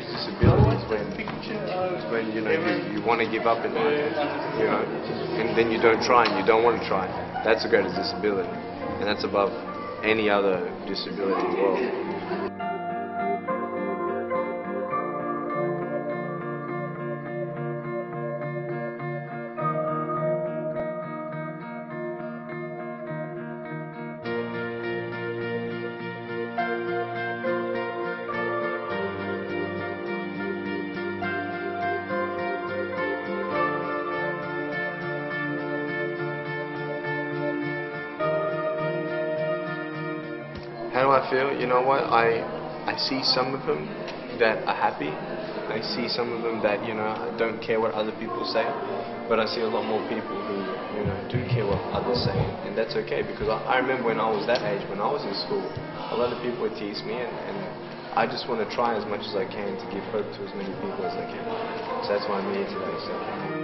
experience disability is when you know you want to give up in life, you know, and then you don't try and you don't want to try. That's the greatest disability, and that's above any other disability in the world. How do I feel? You know what? I see some of them that are happy. I see some of them that, you know, don't care what other people say. But I see a lot more people who, you know, do care what others say. And that's okay, because I remember when I was that age, when I was in school, a lot of people would tease me, and I just want to try as much as I can to give hope to as many people as I can. So that's why I'm here today. So.